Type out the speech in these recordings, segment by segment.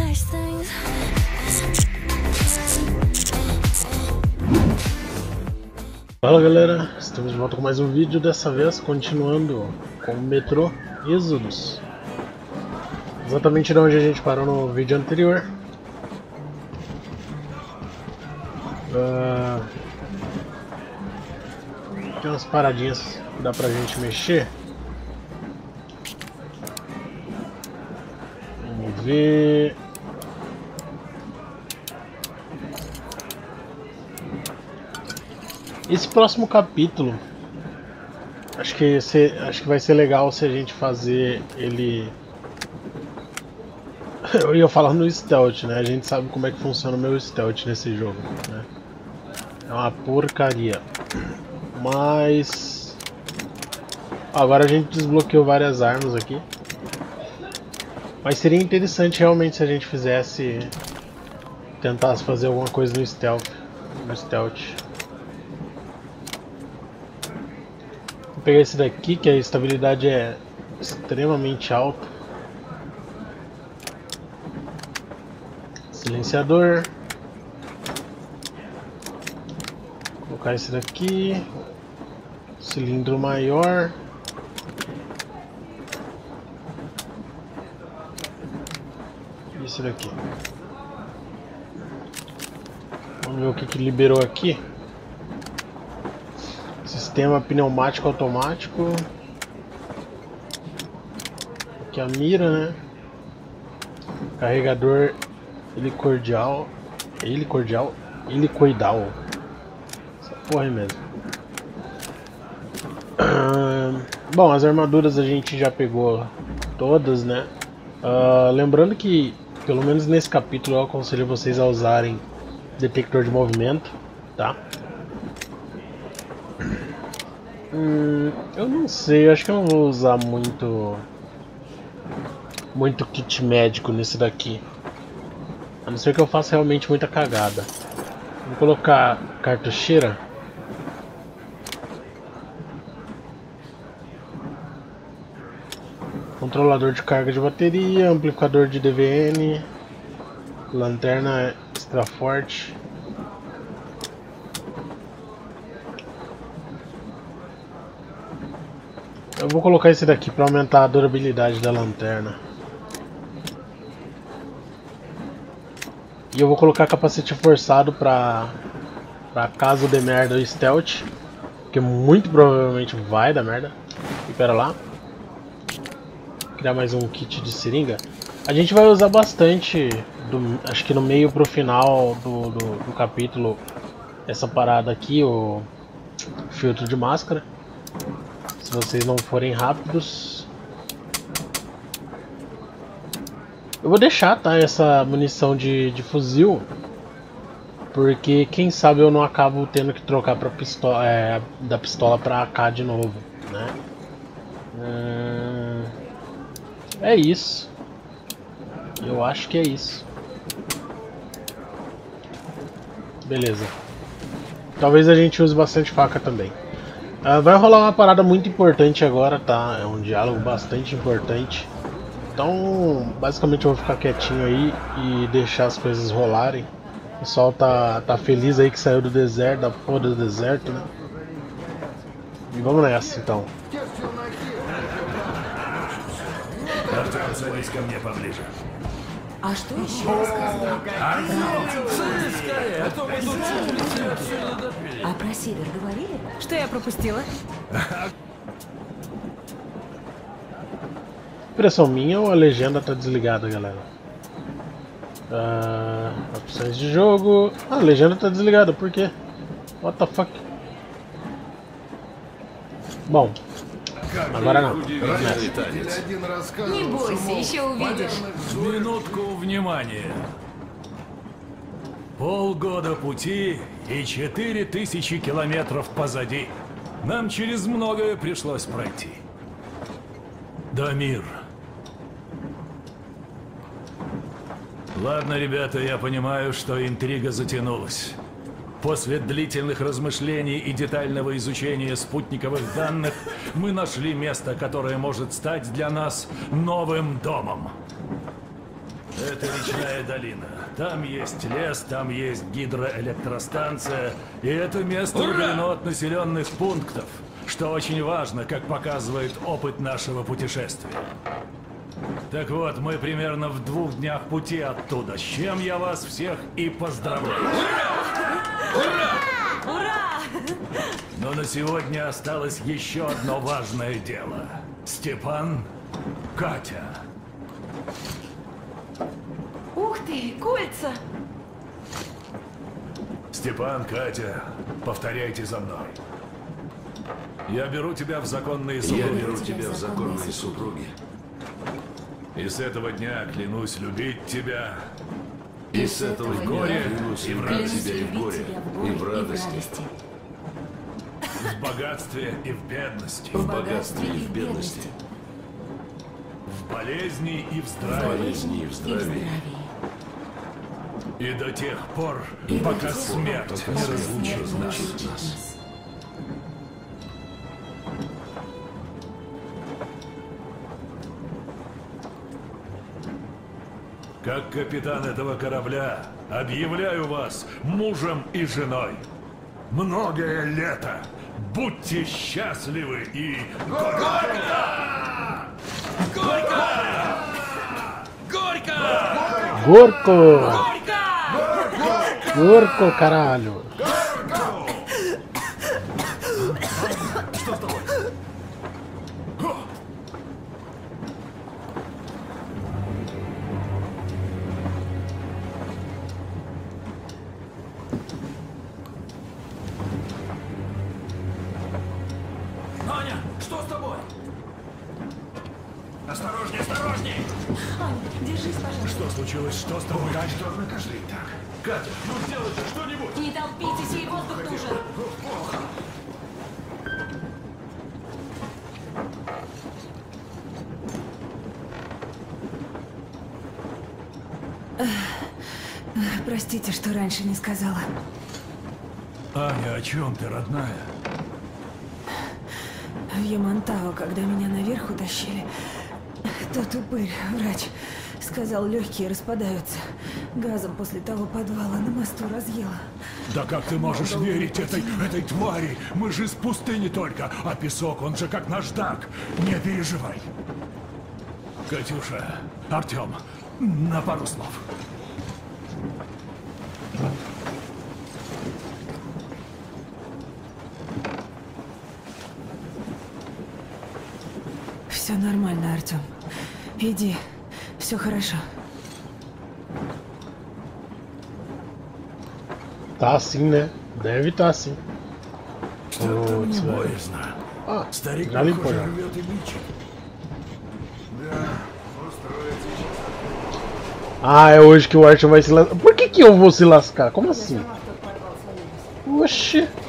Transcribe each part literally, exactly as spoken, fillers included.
Fala galera, estamos de volta com mais um vídeo, dessa vez continuando com o Metro Exodus. Exatamente de onde a gente parou no vídeo anterior. Uh, tem umas paradinhas que dá pra gente mexer. Vamos ver... Esse próximo capítulo, acho que, se, acho que vai ser legal se a gente fazer ele... Eu ia falar no stealth, né? A gente sabe como é que funciona o meu stealth nesse jogo, né? É uma porcaria. Mas... Agora a gente desbloqueou várias armas aqui. Mas seria interessante realmente se a gente fizesse... Tentasse fazer alguma coisa no stealth. No stealth. Vou pegar esse daqui, que a estabilidade é extremamente alta. Silenciador. Vou colocar esse daqui. Cilindro maior. E esse daqui. Vamos ver o que, que liberou aqui. Sistema pneumático automático. Aqui a mira, né? Carregador helicordial. Helicordial? Helicoidal. Essa porra aí mesmo. Uh, bom, as armaduras a gente já pegou todas, né? Uh, lembrando que, pelo menos nesse capítulo, eu aconselho vocês a usarem detector de movimento, tá? Hum, eu não sei, eu acho que eu não vou usar muito muito kit médico nesse daqui. A não ser que eu faça realmente muita cagada. Vou colocar cartucheira. Controlador de carga de bateria, amplificador de D V N, lanterna extra forte. Eu vou colocar esse daqui para aumentar a durabilidade da lanterna. E eu vou colocar capacete forçado para para caso dê merda o stealth, que muito provavelmente vai dar merda. E pera lá. Vou criar mais um kit de seringa. A gente vai usar bastante, do, acho que no meio pro final do, do, do capítulo, essa parada aqui, o filtro de máscara. Se vocês não forem rápidos. Eu vou deixar, tá, essa munição de, de fuzil. Porque quem sabe eu não acabo tendo que trocar pra pistola, é, da pistola pra A K de novo, né? Hum, é isso. Eu acho que é isso. Beleza. Talvez a gente use bastante faca também. Uh, vai rolar uma parada muito importante agora, tá? É um diálogo bastante importante. Então, basicamente eu vou ficar quietinho aí e deixar as coisas rolarem. O pessoal tá, tá feliz aí que saiu do deserto, da porra do deserto, né? E vamos nessa, então. А что еще рассказывал? А про север говорили? Что я пропустила? Impressão minha ou a legenda tá desligada, galera? Uh, opções de jogo... Ah, a legenda tá desligada, por quê? What the fuck? Bom, agora não. Не бойся, еще увидишь. Минутку внимания. Полгода пути и четыре тысячи километров позади. Нам через многое пришлось пройти. Дамир. Ладно, ребята, я понимаю, что интрига затянулась. После длительных размышлений и детального изучения спутниковых данных мы нашли место, которое может стать для нас новым домом. Это речная долина. Там есть лес, там есть гидроэлектростанция. И это место удалено от населенных пунктов, что очень важно, как показывает опыт нашего путешествия. Так вот, мы примерно в двух днях пути оттуда, с чем я вас всех и поздравляю. Ура! Ура! Но на сегодня осталось еще одно важное дело. Степан, Катя. Ух ты, кольца! Степан, Катя, повторяйте за мной. Я беру тебя в законные супруги. Я беру тебя в законные супруги. И с этого дня клянусь любить тебя. И с этого дня горе, клянусь и в любить радости, тебя и в горе, и в радости, в богатстве и в бедности, в богатстве и в бедности, в болезни и в в здравии, болезни и в здравии, и до тех пор, и пока до тех пор, смерть пока не смерть разлучит не нас. разлучит нас. Как капитан этого корабля, объявляю вас мужем и женой. Многое лето. Будьте счастливы и... Горько! Горько! Горько! Горько! Горько! Горько, caralho! Что с тобой? Аня, что с тобой? Осторожней, осторожней! Аня, держись, пожалуйста. Что случилось? Что с тобой? Катя, что на кашли? Так, Катя, ну сделайте что-нибудь! Не толпитесь, ей воздух нужен. Простите, что раньше не сказала. Аня, о чем ты, родная? В Ямантау, когда меня наверх утащили, тот упырь, врач, сказал, легкие распадаются. Газом после того подвала на мосту разъела. Да как ты можешь верить этой, этой твари? Мы же из пустыни только, а песок, он же как наждак. Не переживай. Катюша, Артем, на пару слов. Все нормально, Артем. Иди, все хорошо. Tá assim, né? Deve estar assim. Что-то мне Putz, velho. боязно. Ah, Старик, já limpou похоже, já. рвет и мечет. Ah, é hoje que o Arthur vai se lascar. Por que que eu vou se lascar? Como assim? Oxi.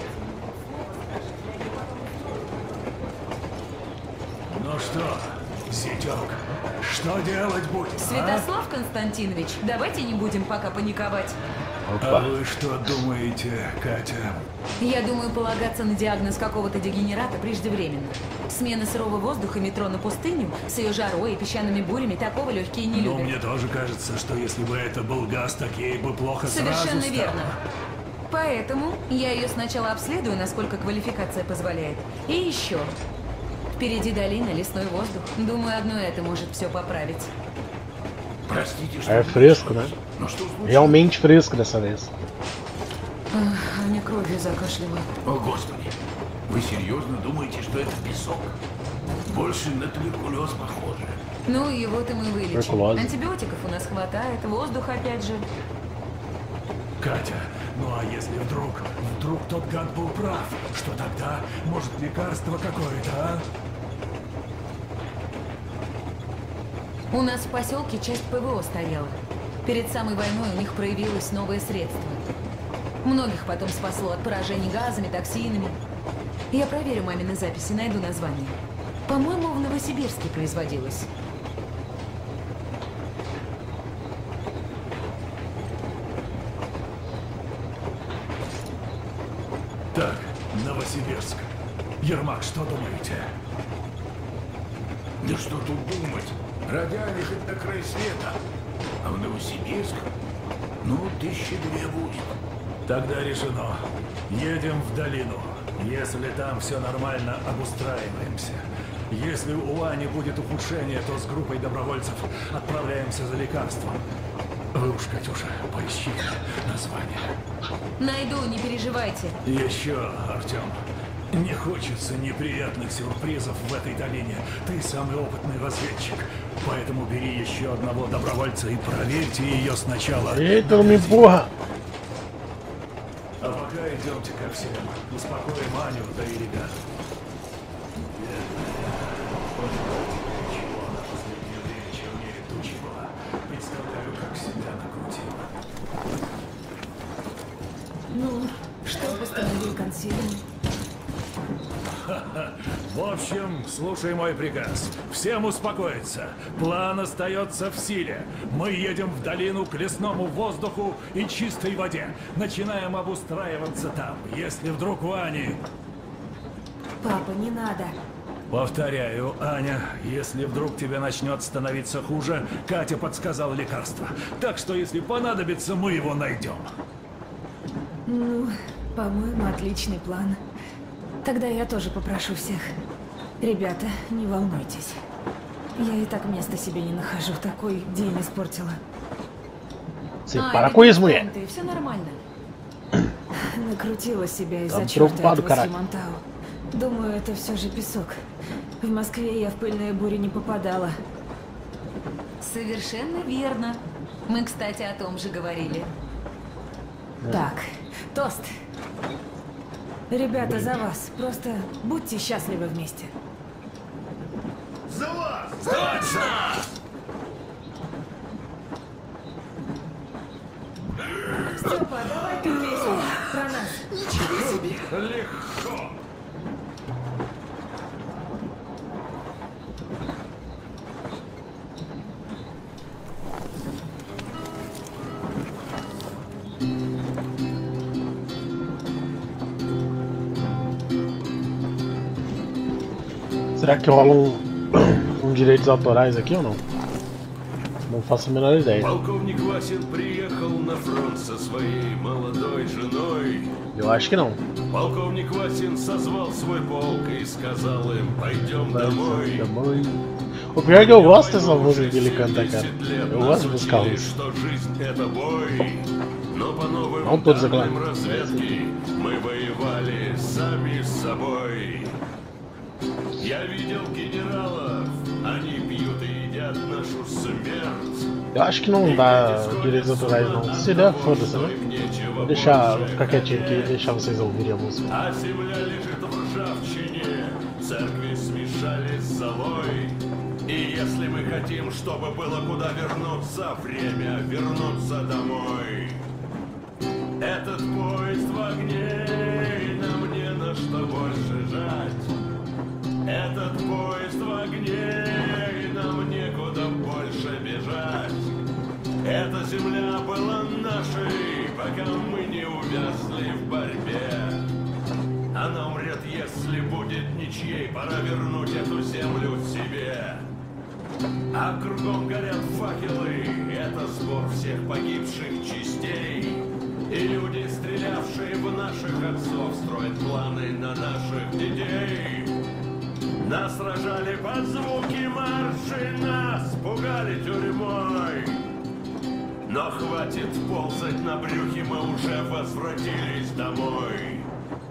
Ну что, зятек, что делать будем, а? Святослав Константинович, давайте не будем пока паниковать. А Опа. вы что думаете, Катя? Я думаю, полагаться на диагноз какого-то дегенерата преждевременно. Смена сырого воздуха, метро на пустыню, с ее жарой и песчаными бурями такого легкие не Ну, любят. мне тоже кажется, что если бы это был газ, так ей бы плохо Совершенно сразу стало. верно. Поэтому я ее сначала обследую, насколько квалификация позволяет. И еще. Впереди долина, лесной воздух. Думаю, одно это может все поправить. Простите, что... É fresco, né? Но что случилось? Realmente fresco dessa vez. Ах, Аня кровью закашляла. О, Господи! Вы серьезно думаете, что это песок? Больше на туберкулез похоже. Ну и вот и мы вылечим. Туберкулез. Антибиотиков у нас хватает, воздух опять же. Катя, ну а если вдруг, вдруг тот гад был прав, что тогда, может, лекарство какое-то, а? У нас в поселке часть ПВО стояла. Перед самой войной у них проявилось новое средство. Многих потом спасло от поражений газами, токсинами. Я проверю мамины записи, найду название. По-моему, в Новосибирске производилось. Так, Новосибирск. Ермак, что думаете? Да что тут думать? Родяне хоть на край света. А в Новосибирск? Ну, тысячи две будет. Тогда решено. Едем в долину. Если там все нормально, обустраиваемся. Если у Ани будет ухудшение, то с группой добровольцев отправляемся за лекарством. Вы уж, Катюша, поищите название. Найду, не переживайте. Еще, Артем, не хочется неприятных сюрпризов в этой долине. Ты самый опытный разведчик. Поэтому бери еще одного добровольца и проверьте ее сначала. Это мне бога. А пока идемте ко всем. Успокоим Аню, да и ребят. Ничего, на последнее время чернее тучи была. Представляю, как себя накрутила. Ну, что постановил консилиум? В общем, слушай мой приказ. Всем успокоиться. План остается в силе. Мы едем в долину к лесному воздуху и чистой воде. Начинаем обустраиваться там. Если вдруг у Ани... Папа, не надо. Повторяю, Аня, если вдруг тебе начнет становиться хуже, Катя подсказала лекарство. Так что, если понадобится, мы его найдем. Ну, по-моему, отличный план. Тогда я тоже попрошу всех. Ребята, не волнуйтесь. Я и так места себе не нахожу. Такой день испортила. Сепаракуизмы. Все нормально. Накрутила себя из-за Там черта труп этого Симонтау. Думаю, это все же песок. В Москве я в пыльные бури не попадала. Совершенно верно. Мы, кстати, о том же говорили. Так, тост. Ребята, за вас. Просто будьте счастливы вместе. За вас! Точно! Степа, давай ты песню про нас. Ничего себе! Легко! Será que rola um, um direitos autorais aqui ou não? Não faço a menor ideia. Полковник Васин приехал на фронт со своей молодой женой. Eu acho que não. Полковник Васин созвал свой полк и сказал им: пойдем домой. Домой. O pior é que eu gosto dessa música que ele canta, cara. Eu gosto de buscar isso. Что жизнь это бой. Но по новым Он тут данным заклад. разведки мы воевали сами с собой. Я видел генералов, они пьют и едят нашу смерть. Eu acho que não dá direitos autorais não. Se der, foda-se, né? Vou deixar, vou ficar quietinho aqui e deixar vocês ouvirem a música. А земля лежит в ржавчине, церкви смешались с золой. И если мы хотим, чтобы было куда вернуться, время вернуться домой. Этот поезд в огне, и нам не на что больше жать. Этот поезд в огне, и нам некуда больше бежать. Эта земля была нашей, пока мы не увязли в борьбе. Она умрет, если будет ничьей, пора вернуть эту землю себе. А кругом горят факелы, это сбор всех погибших частей. И люди, стрелявшие в наших отцов, строят планы на наших детей. Нас сражали под звуки марши, нас пугали тюрьмой. Но хватит ползать на брюхе, мы уже возвратились домой.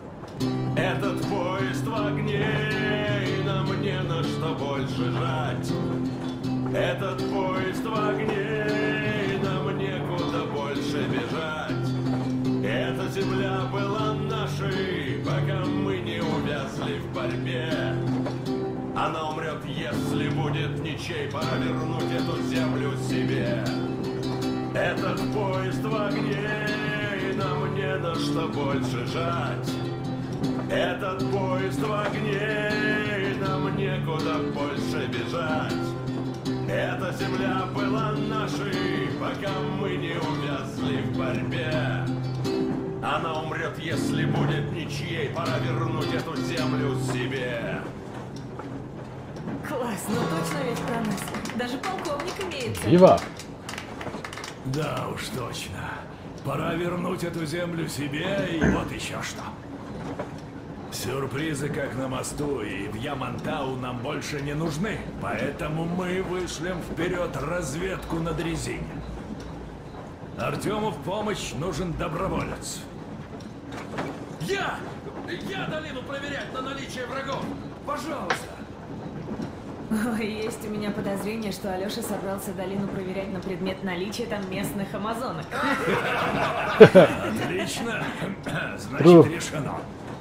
Этот поезд в огне, и нам не на что больше жать. Этот поезд в огне, и нам некуда больше бежать. Эта земля была нашей, пока мы не увязли в борьбе. Она умрет, если будет ничей, пора вернуть эту землю себе. Этот поезд в огне, и нам не на что больше жать. Этот поезд в огне, и нам некуда больше бежать. Эта земля была нашей, пока мы не увязли в борьбе. Она умрет, если будет ничьей, пора вернуть эту землю себе. Класс, ну точно ведь про нас. Даже полковник имеется. Viva! Да уж точно. Пора вернуть эту землю себе, и вот еще что. Сюрпризы как на мосту, и в Ямантау нам больше не нужны. Поэтому мы вышлем вперед разведку на дрезине. Артему в помощь нужен доброволец. Я! Я долину проверять на наличие врагов! Пожалуйста! Ой, есть у меня подозрение, что Алёша собрался долину проверять на предмет наличия там местных амазонок. Отлично. Значит, решено.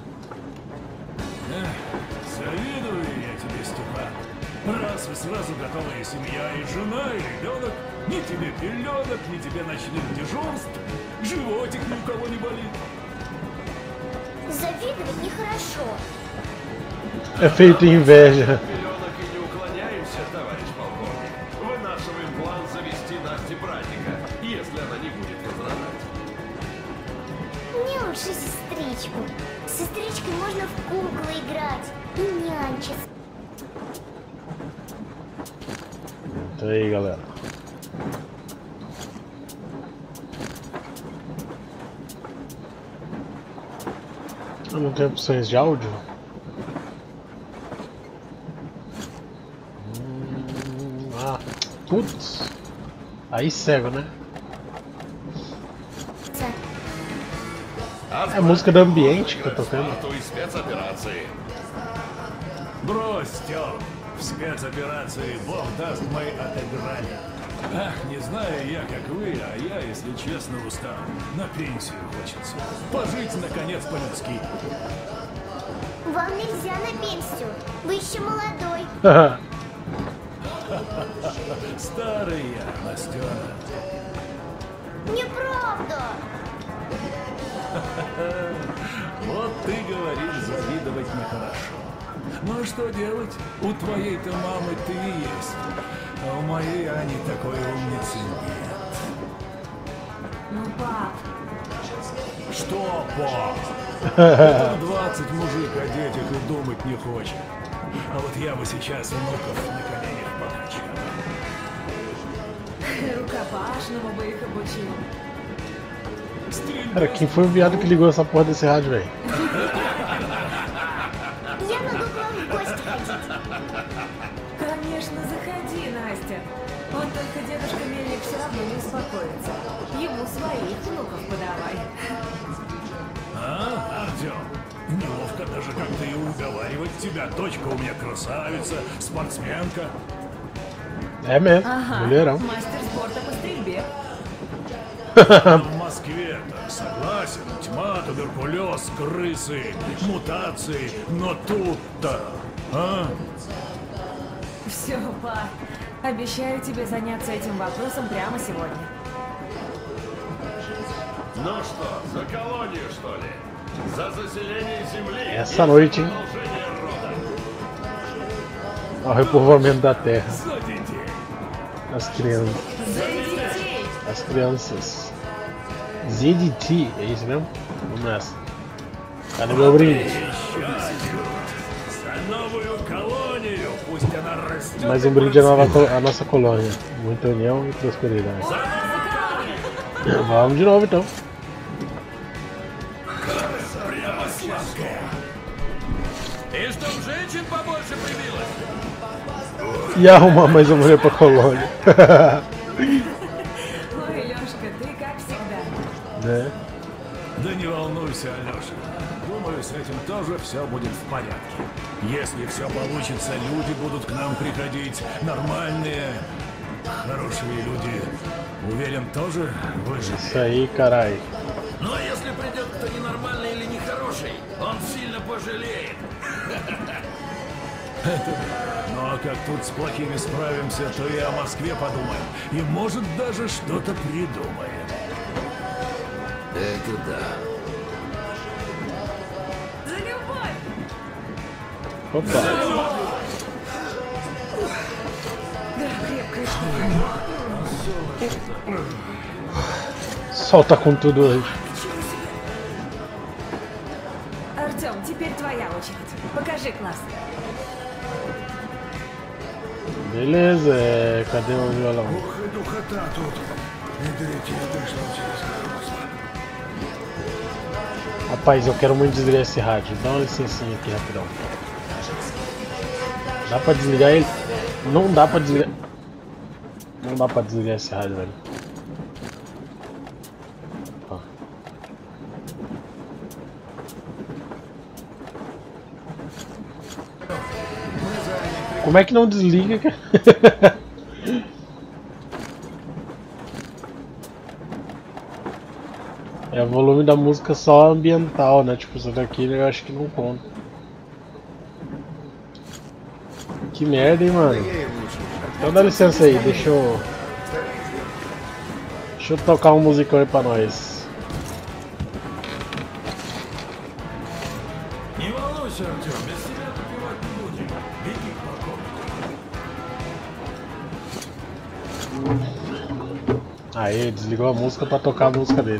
Эх, завидую я тебе, Степан. Раз вы сразу готовая семья и жена, и ребенок, ни тебе пеленок, ни тебе ночных дежурств, животик ни у кого не болит. Завидовать нехорошо. Эффект инвежа. Пеленок и не уклоняемся, товарищ полковник. Вынашиваем план завести Насте братика, если она не будет возражать. Мне лучше сестричку. С сестричкой можно в куклы играть и нянчиться. Então aí, galera. Eu não tenho opções de áudio. Hum, ah, putz. Aí cego, né? É a música do ambiente que eu tô tocando. Брось, Стёп. В спецоперации бог даст, мы отыграли. Ах, не знаю я, как вы, а я, если честно, устал. На пенсию хочется. Пожить, наконец, по-людски. Вам нельзя на пенсию. Вы еще молодой. Старый я, Настена. Неправда. Вот ты говоришь, завидовать нехорошо. Ну а что делать? У твоей-то мамы ты есть, а у моей Ани такой умницы нет. Ну, пап. Что, пап? Это двадцать мужик о детях и думать не хочет. А вот я бы сейчас внуков на коленях покачал. Рукопашному бы их обучил. Cara, quem foi o viado que ligou essa porra desse rádio, velho? Я могу к вам в гости ходить. Конечно, заходи, Настя. Вот только дедушка Мельник все равно не успокоится. Ему своих внуков подавай. А, Артем? Неловко даже как-то и уговаривать тебя. Дочка у меня красавица, спортсменка. É mesmo, Ага, mulherão. мастер спорта по стрельбе. В Москве-то, согласен, тьма, туберкулез, крысы, мутации, но тут-то, а? Все, пап. Обещаю тебе заняться этим вопросом прямо сегодня. Ну что, за колонию, что ли? За заселение земли? Essa noite, hein? Продолжение рода. Ao repovoamento da terra. За детей. As crianças. За детей! As crianças. Z D T, é isso mesmo? Vamos nessa. Cadê meu brinde? За новую колонию, пусть она растет. Mais um brinde à, nova, co- à nossa colônia. Muita união e prosperidade. Vamos de novo então. И чтоб женщин побольше прибилось. E arrumar mais uma mulher pra colônia. Ой, Лёшка, ты как всегда. Né? Да не волнуйся, Алёша. Думаю, с этим тоже все будет в порядке. Если все получится, люди будут к нам приходить. Нормальные, хорошие люди. Уверен, тоже выживут. Isso aí, carai. Но если придет кто ненормальный или нехороший, он сильно пожалеет. Ну а как тут с плохими справимся, то и о Москве подумаем. И может даже что-то придумаем. Это да. За любовь! Opa. Да, крепкая штука. Solta com tudo hoje. Артём, теперь твоя очередь. Покажи класс. Beleza, é... cadê o violão? Ох и духота тут. Rapaz, eu quero muito desligar esse rádio. Dá uma licencinha aqui rapidão. Dá pra desligar ele? Não dá pra desligar. Não dá pra desligar esse rádio, velho. Ó. Como é que não desliga, cara? É o volume da música só ambiental, né? Tipo, isso daqui eu acho que não conta. Que merda, hein, mano? Então dá licença aí, deixa eu... Deixa eu tocar um musicão aí pra nós. Aí, desligou a música pra tocar a música dele.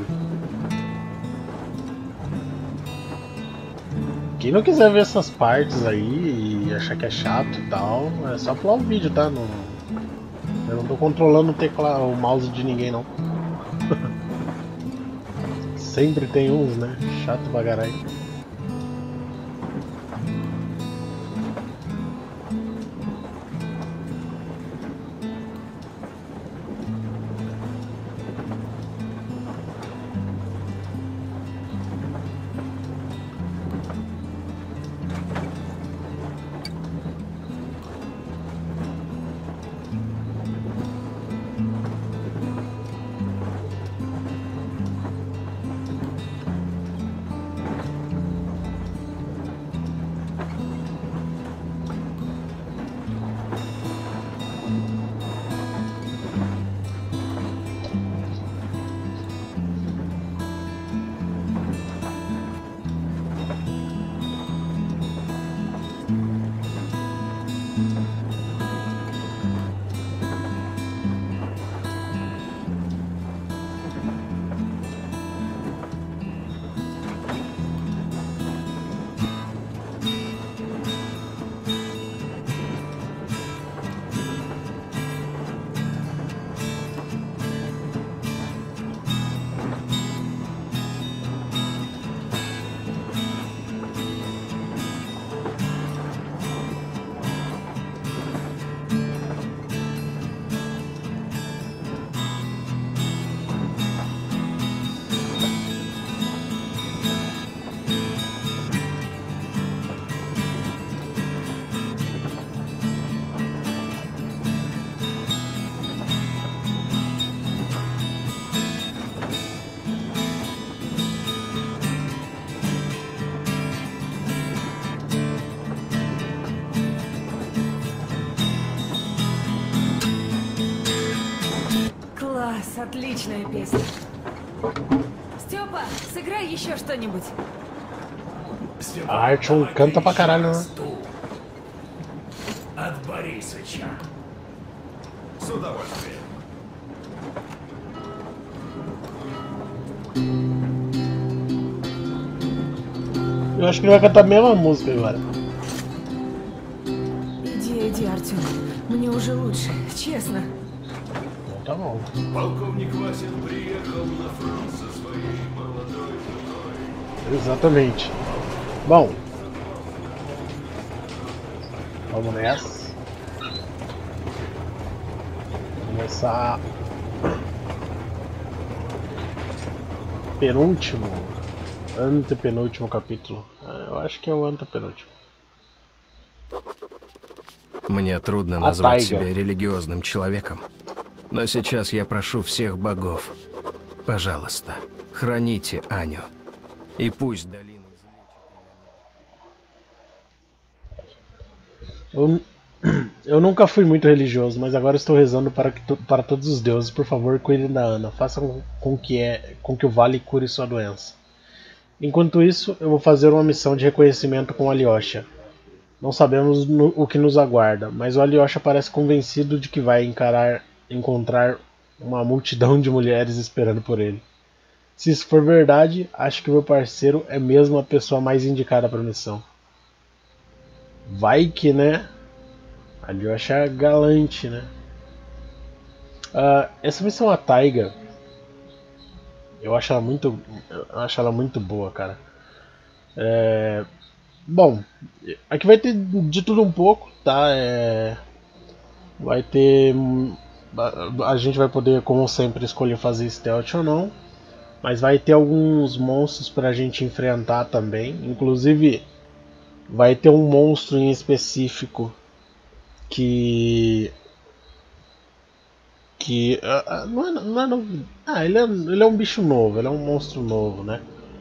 Quem não quiser ver essas partes aí e achar que é chato e tal, é só pular o vídeo, tá? Não, eu não tô controlando o teclado, o mouse de ninguém, não. Sempre tem uns, né? Chato pra caralho. Отличная песня. Степа, сыграй еще что-нибудь. A Artyom canta pra caralho, né? От Борисыча. С удовольствием. Eu acho que ele vai cantar a mesma música agora. Иди, иди, Артем. Мне уже лучше, честно. Tá bom. Полковник Васин приехал на фронт со своей молодой женой. Exatamente. Bom. Vamos nessa. Começar. Penúltimo. Antepenúltimo capítulo. Eu acho que é o antepenúltimo. Мне трудно назвать себя религиозным человеком. Но сейчас я прошу всех богов, пожалуйста, храните Аню. И пусть долина eu, eu nunca fui muito religioso, mas agora estou rezando para, que to, para todos os deuses. Por favor, cuidem da Ana. Façam com que, é, com que o Vale cure sua doença. Enquanto isso, eu vou fazer uma missão de reconhecimento com Alyosha. Não sabemos no, o que nos aguarda, mas o Alyosha parece convencido de que vai encarar encontrar uma multidão de mulheres esperando por ele. Se isso for verdade, acho que meu parceiro é mesmo a pessoa mais indicada para a missão. Vai que, né? Alyosha é galante, né? Uh, essa missão à taiga Eu acho ela muito, eu acho ela muito boa, cara. É, bom, aqui vai ter de tudo um pouco, tá? É, vai ter, a, a gente vai poder, como sempre, escolher fazer stealth ou não, mas vai ter alguns monstros pra gente enfrentar também. Inclusive, vai ter um monstro em específico que que uh, uh, não é, não é novo. Ah, ele é, ele é um bicho novo, ele é um monstro novo, né?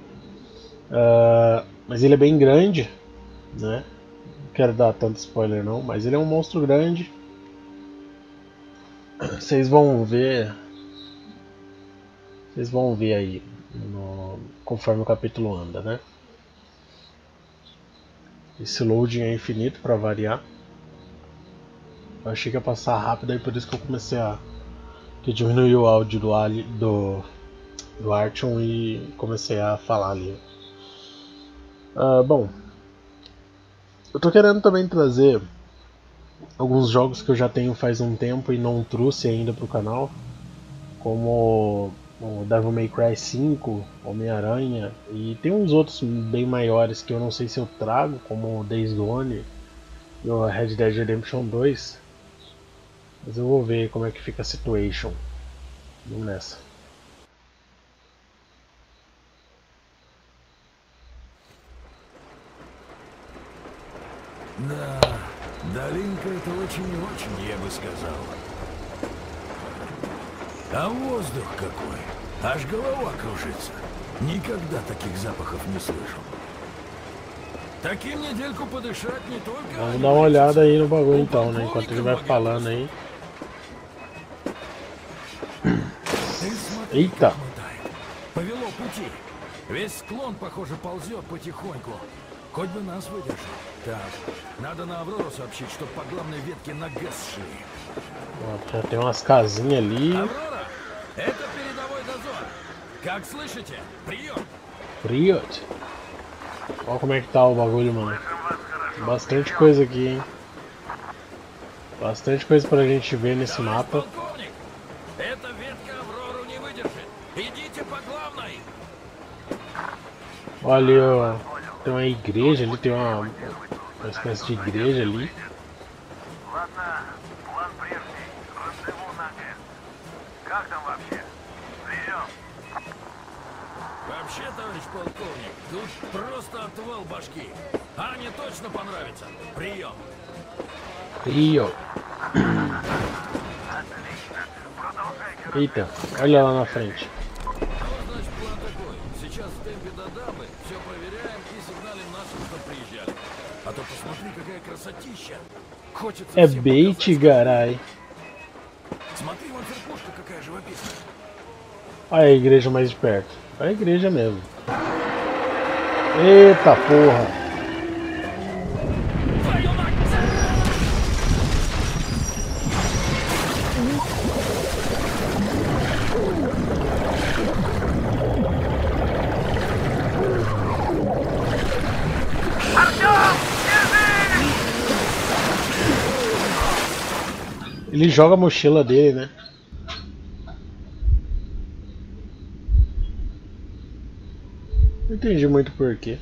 Uh, mas ele é bem grande, né? Não quero dar tanto spoiler não, mas ele é um monstro grande. Vocês vão ver, vocês vão ver aí no, conforme o capítulo anda, né? Esse loading é infinito para variar. Eu achei que ia passar rápido, e por isso que eu comecei a que diminuir o áudio do Ali, do do Artyom e comecei a falar ali. Uh, bom, eu tô querendo também trazer alguns jogos que eu já tenho faz um tempo e não trouxe ainda pro canal, como o Devil May Cry cinco, Homem-Aranha, e tem uns outros bem maiores que eu não sei se eu trago, como o Days Gone e o Red Dead Redemption dois, mas eu vou ver como é que fica a situation. Vamos nessa. Да, долинка это очень и очень, я бы сказал. А воздух какой, аж голова кружится. Никогда таких запахов не слышал. Таким недельку подышать не только... Vamos dar uma olhada aí no bagulho então, né? Enquanto ele vai falando aí. Eita! Повело пути. Весь склон, похоже, ползет потихоньку. Хоть бы нас выдержал. Так, надо на Аврору сообщить, чтобы по главной ветке на ГЭС шли. Ó, já tem umas casinhas ali. Аврора, это передовой дозор. Как слышите? Прием. Приют. Olha como é que tá o bagulho, mano. Bastante coisa aqui, hein. Bastante coisa pra gente ver nesse mapa. Полковник, эта ветка Аврору не выдержит. Идите по главной. Olha ali, ó. Tem uma igreja ali, tem uma, uma espécie de igreja ali. Вообще, товарищ полковник, тут просто отвал башки. Ане точно понравится. Прием. Rio. Eita, olha lá na frente. Значит, план такой. Сейчас в темпе до дамбы все проверяем и сигналим нашим, что приезжали. А то посмотри, какая красотища. Хочется É всем bait, показать. garai. Смотри, вон церквушка какая живописная. Olha a igreja mais de perto. Olha a igreja mesmo. Eita porra. Ele joga a mochila dele, né? Não entendi muito porquê.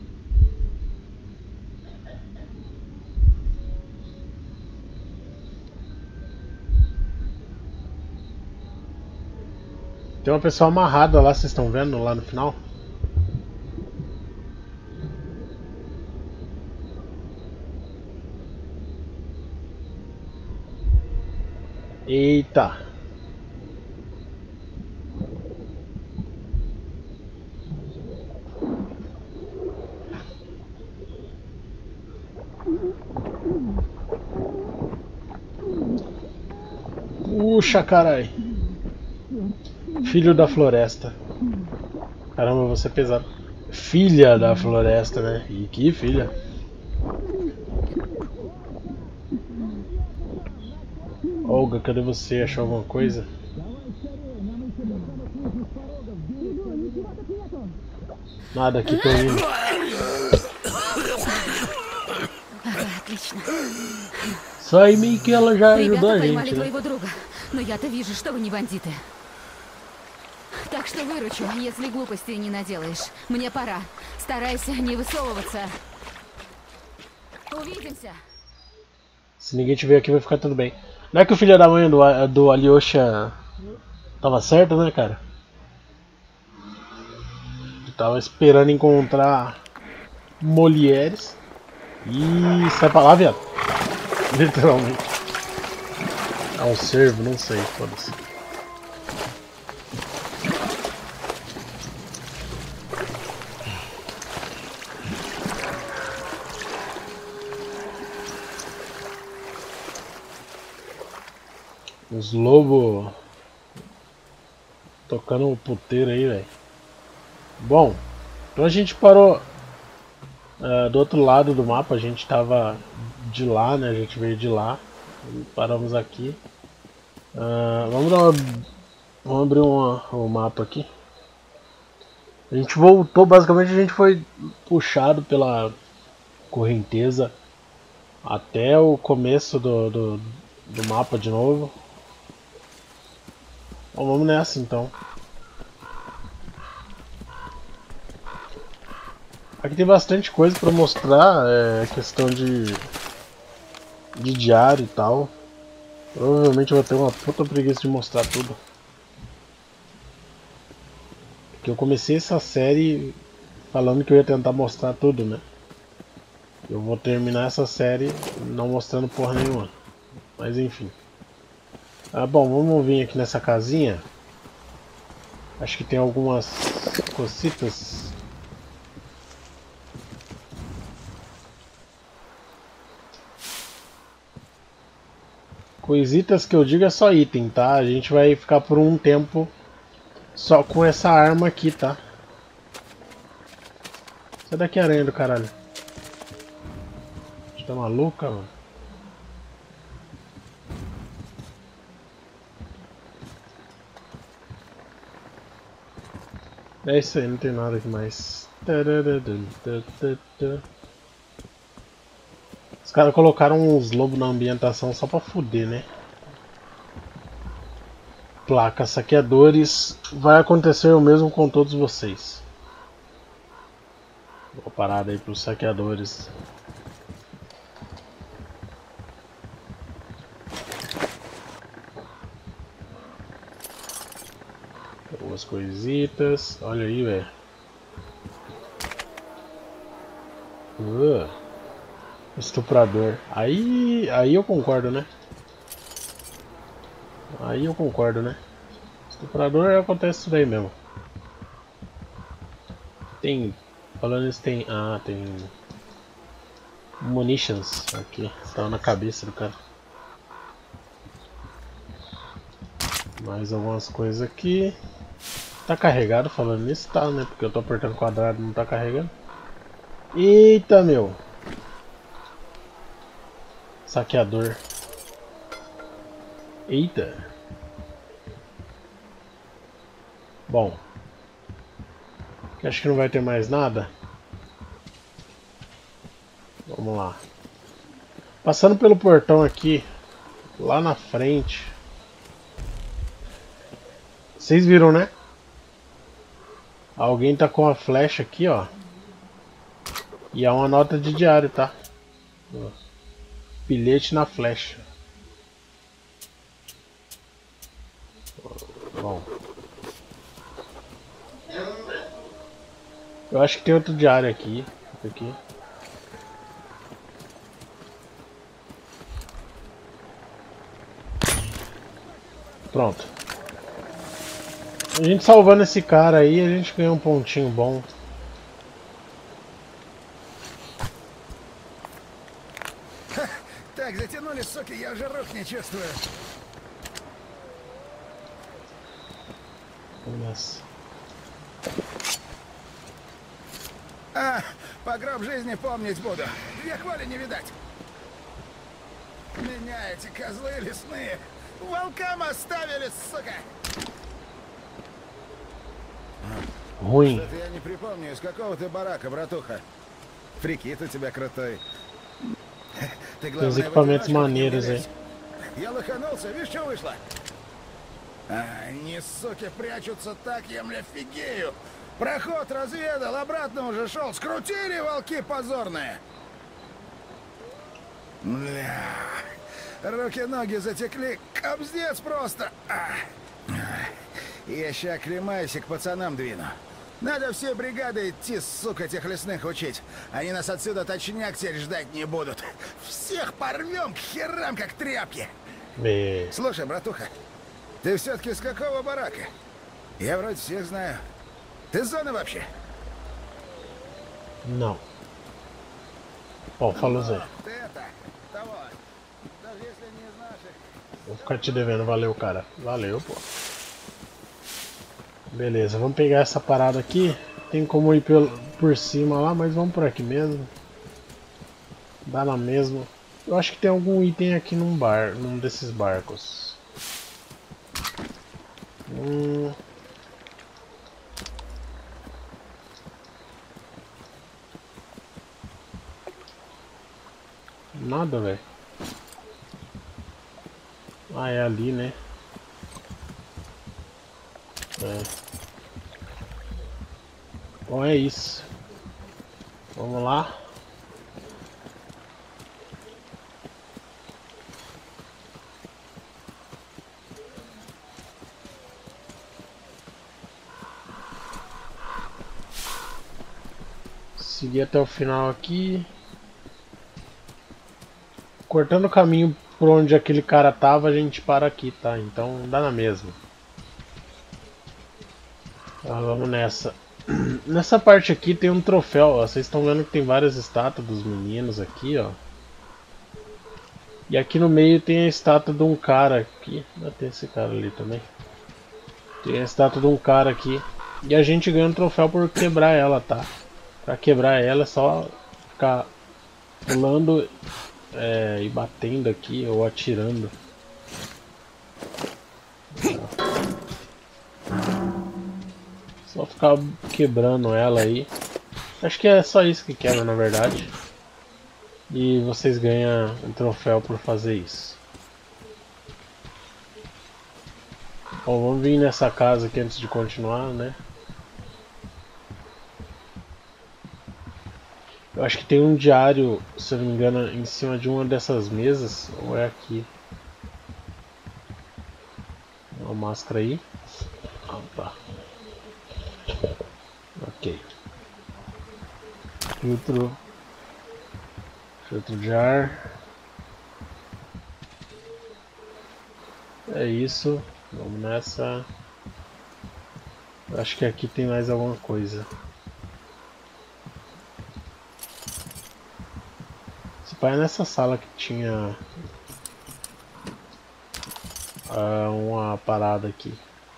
Tem uma pessoa amarrada lá, vocês estão vendo lá no final? Eita! Puxa, carai! Filho da floresta. Caramba, você é pesado. Filha da floresta, né? E que filha? Olga, cadê você? Achou alguma coisa? Nada aqui, tô indo. Sai, meio que ela já ajudou a gente, né? его друга, но я-то вижу, что вы не бандиты. Так что выручу, если глупостей не наделаешь. Мне пора. Старайся не высовываться. Увидимся. Se ninguém te ver aqui vai ficar tudo bem. Não é que o filho da mãe do, do Alyosha tava certo, né, cara? Eu tava esperando encontrar Molieres e sai pra lá, viado. Literalmente. É um cervo, não sei, foda-se. Os lobos tocando o puteiro aí, velho. Bom, então a gente parou uh, do outro lado do mapa. A gente tava de lá, né? A gente veio de lá. Paramos aqui. Uh, vamos dar uma, vamos abrir uma, um mapa aqui. A gente voltou, basicamente a gente foi puxado pela correnteza até o começo do, do, do mapa de novo. Bom, vamos nessa então. Aqui tem bastante coisa para mostrar, é questão de, de diário e tal. Provavelmente eu vou ter uma puta preguiça de mostrar tudo. Porque eu comecei essa série falando que eu ia tentar mostrar tudo, né? Eu vou terminar essa série não mostrando porra nenhuma. Mas enfim. Ah, bom, vamos vir aqui nessa casinha. Acho que tem algumas cositas. Coisitas que eu digo é só item, tá? A gente vai ficar por um tempo só com essa arma aqui, tá? Sai daqui, aranha do caralho. Você tá maluca, mano? É isso aí, não tem nada aqui mais. Os caras colocaram uns lobos na ambientação só pra fuder, né? Placa, saqueadores. Vai acontecer o mesmo com todos vocês. Vou parar aí pros saqueadores. Algumas coisitas. Olha aí, velho. Uh, estuprador. Aí, aí eu concordo, né? Aí eu concordo, né? Estuprador acontece isso daí mesmo. Tem. Falando isso, tem. Ah, tem. Munitions aqui. Estava na cabeça do cara. Mais algumas coisas aqui. Tá carregado, falando nisso, tá, né? Porque eu tô apertando quadrado e não tá carregando. Eita, meu. Saqueador. Eita. Bom. Acho que não vai ter mais nada. Vamos lá. Passando pelo portão aqui. Lá na frente. Vocês viram, né? Alguém tá com a flecha aqui, ó. E é uma nota de diário, tá? Bilhete na flecha. Bom. Eu acho que tem outro diário aqui. aqui. Pronto. A gente salvando esse cara aí, a gente ganha um pontinho bom. Так, затянули, суки, я уже рук не чувствую. Nossa. А, по гроб жизни помнить буду. Век воли не видать. Меня эти козлы лесные волкам оставили, сука. Ruim. Что-то я не припомню, из какого ты барака, братуха. Прикид у тебя крутой. Ты, Tem uns equipamentos maneiros aí. Я лоханулся, видишь, что вышло? А, они, суки, прячутся так, я, мля, офигею. Проход разведал, обратно уже шел. Скрутили, волки позорные. Бля, руки-ноги затекли, кобздец просто. А. Я ща оклемаюсь и к пацанам двину. Надо все бригады идти, сука, этих лесных учить. Они нас отсюда точняк теперь ждать не будут. Всех порвем к херам, как тряпки. Бе. Слушай, братуха, ты все-таки с какого барака? Я вроде всех знаю. Ты с зоны вообще? Não. Ó, falou Zé. Ты это, того. Даже если не из наших. Vou ficar te devendo, valeu, cara. Valeu, pô. Beleza, vamos pegar essa parada aqui. Tem como ir pelo, por cima lá, mas vamos por aqui mesmo. Dá na mesma. Eu acho que tem algum item aqui num bar, num desses barcos. Hum... Nada, velho. Ah, é ali, né? É. Bom, é isso. Vamos lá. Seguir até o final aqui. Cortando o caminho por onde aquele cara tava, a gente para aqui, tá? Então dá na mesma. Tá, vamos nessa. Nessa parte aqui tem um troféu, ó. Vocês estão vendo que tem várias estátuas dos meninos aqui, ó. E aqui no meio tem a estátua de um cara aqui. Ah, tem esse cara ali também. Tem a estátua de um cara aqui. E a gente ganha um troféu por quebrar ela, tá? Pra quebrar ela é só ficar pulando é, e batendo aqui ou atirando. Só ficar quebrando ela aí. Acho que é só isso que quebra, na verdade. E vocês ganham um troféu por fazer isso. Bom, vamos vir nessa casa aqui antes de continuar, né? Eu acho que tem um diário, se eu não me engano, em cima de uma dessas mesas. Ou é aqui? Uma máscara aí. Opa. Ok. Filtro. Filtro de ar. É isso. Vamos nessa. Acho que aqui tem mais alguma coisa. Esse pai é nessa sala que tinha uh, uma parada aqui.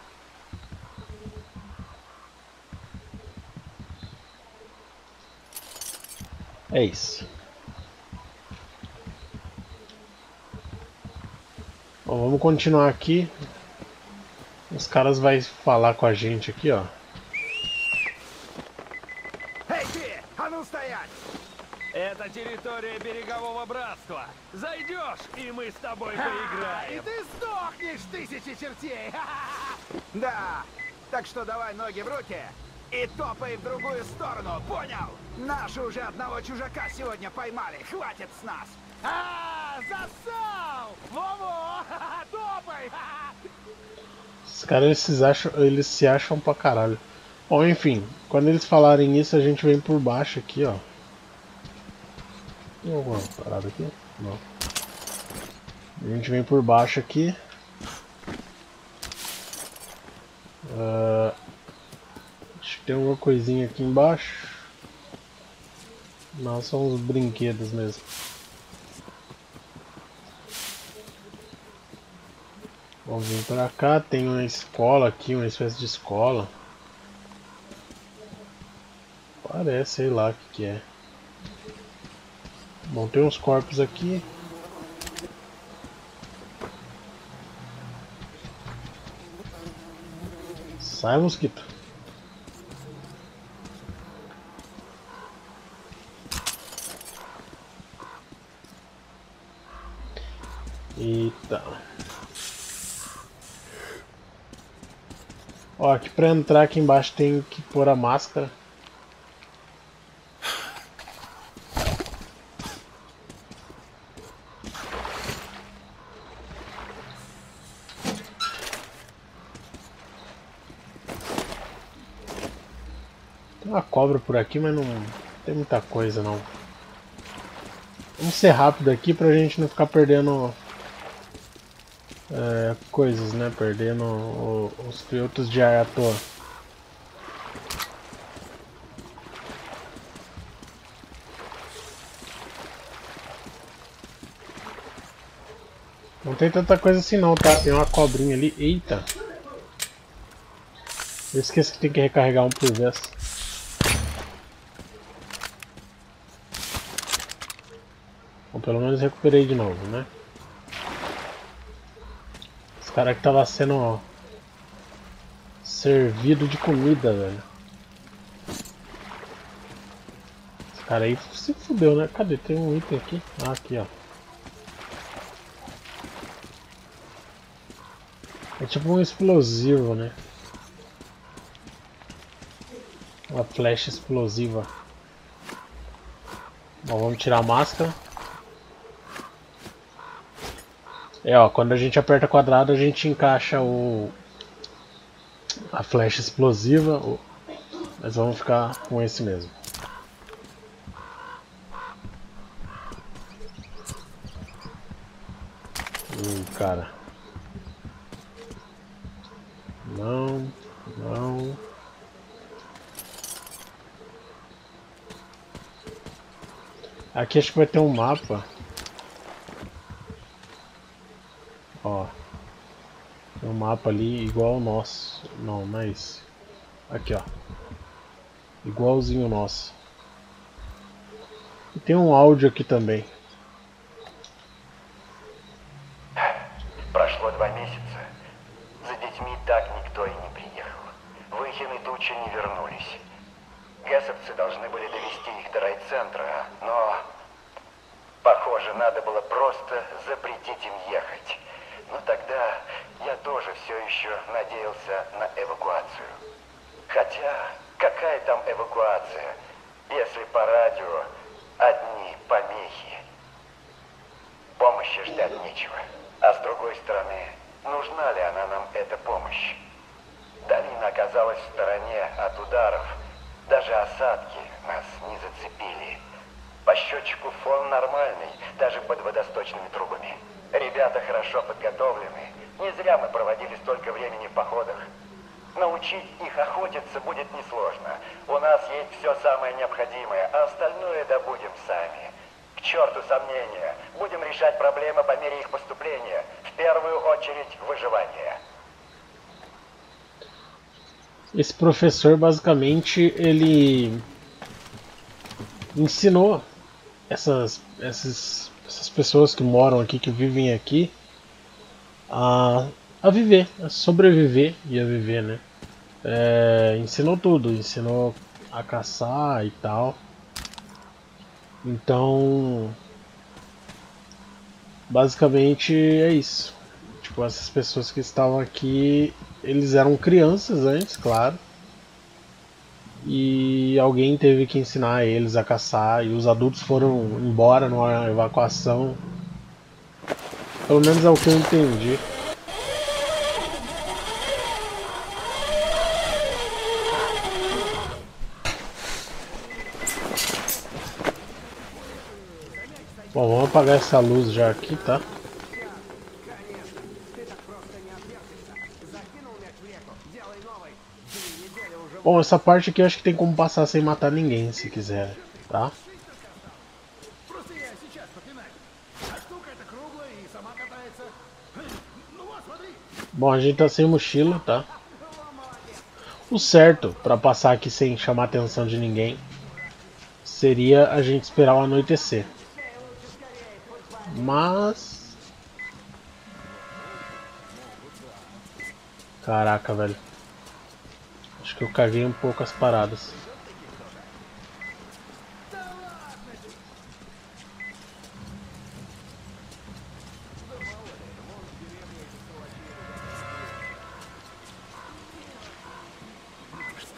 É isso. Bom, vamos continuar aqui. Os caras vão falar com a gente aqui, ó. Эй, ты! А ну стоять! Это территория берегового братства. Зайдешь, и мы с тобой поиграем. И ты сдохнешь, тысячи чертей! Да, так что давай ноги в руки и топай в другую сторону, понял? Наши уже одного чужака сегодня поймали, хватит с нас. А, засал! Во-во! Топай! Os caras eles se, acham, eles se acham pra caralho. Bom, enfim, quando eles falarem isso, a gente vem por baixo aqui, ó. Tem alguma parada aqui? Não. A gente vem por baixo aqui. Uh, acho que tem alguma coisinha aqui embaixo. Não, são uns brinquedos mesmo. Vamos vir pra cá, tem uma escola aqui, uma espécie de escola. Parece, sei lá o que, que é. Bom, tem uns corpos aqui. Sai, mosquito. Eita. Ó, aqui pra entrar aqui embaixo tem que pôr a máscara. Tem uma cobra por aqui, mas não tem muita coisa não. Vamos ser rápido aqui pra gente não ficar perdendo é, coisas, né? Perdendo o, os filtros de ar à toa. Não tem tanta coisa assim não, tá? Tem uma cobrinha ali. Eita! Eu esqueci que tem que recarregar um por vez. Bom, pelo menos recuperei de novo, né? Esse cara que tava sendo ó, servido de comida, velho. Esse cara aí se fudeu, né? Cadê? Tem um item aqui. Ah, aqui, ó. É tipo um explosivo, né? Uma flecha explosiva. Bom, vamos tirar a máscara. É, ó, quando a gente aperta quadrado a gente encaixa o a flecha explosiva, o... mas vamos ficar com esse mesmo. Hum, cara. Não, não. Aqui acho que vai ter um mapa. Ó. Tem um mapa ali igual ao nosso. Não, não é esse. Aqui, ó. Igualzinho o nosso. E tem um áudio aqui também. Прошло два месяца. За детьми так никто и не приехал. Выхин и Туча не вернулись. Гессовцы должны были довести их до райцентра, но, похоже, надо было просто запретить им ехать. Но тогда я тоже все еще надеялся на эвакуацию. Хотя, какая там эвакуация, если по радио одни помехи? Помощи ждать нечего. А с другой стороны, нужна ли она нам, эта помощь? Долина оказалась в стороне от ударов. Даже осадки нас не зацепили. По счетчику фон нормальный, даже под водосточными трубами. Ребята хорошо подготовлены. Не зря мы проводили столько времени в походах. Научить их охотиться будет несложно. У нас есть все самое необходимое, а остальное добудем сами. К черту сомнения. Будем решать проблемы по мере их поступления. В первую очередь выживание. Esse professor basicamente ele ensinou essas, essas, essas pessoas que moram aqui, que vivem aqui, a, a viver, a sobreviver e a viver, né? É, ensinou tudo, ensinou a caçar e tal. Então, basicamente é isso. Tipo, essas pessoas que estavam aqui, eles eram crianças antes, claro. E alguém teve que ensinar eles a caçar. E os adultos foram embora numa evacuação. Pelo menos é o que eu entendi. Bom, vamos apagar essa luz já aqui, tá? Bom, essa parte aqui eu acho que tem como passar sem matar ninguém, se quiser, tá? Bom, a gente tá sem mochila, tá? O certo pra passar aqui sem chamar a atenção de ninguém seria a gente esperar o anoitecer. Mas... Caraca, velho. Acho que eu caguei um pouco as paradas.